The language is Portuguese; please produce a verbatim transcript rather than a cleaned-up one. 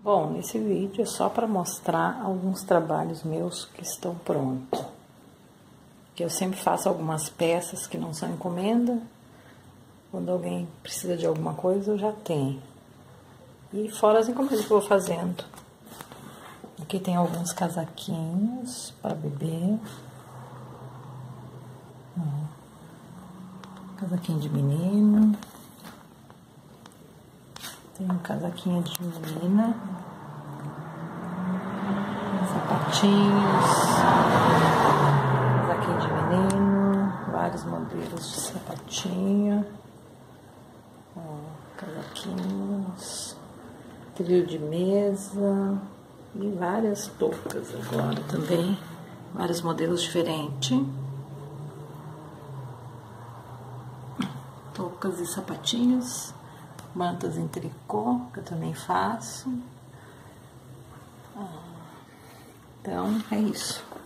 Bom, nesse vídeo é só para mostrar alguns trabalhos meus que estão prontos. Que eu sempre faço algumas peças que não são encomenda. Quando alguém precisa de alguma coisa, eu já tenho. E fora as encomendas que eu vou fazendo. Aqui tem alguns casaquinhos para bebê. Casaquinho de menino. Tem um casaquinho de menina. Sapatinhos. Casaquinho de menino. Vários modelos de sapatinho. Ó, casaquinhos. Trilho de mesa. E várias toucas agora também. Vários modelos diferentes. Toucas e sapatinhos. Mantas em tricô, que eu também faço. Então, é isso.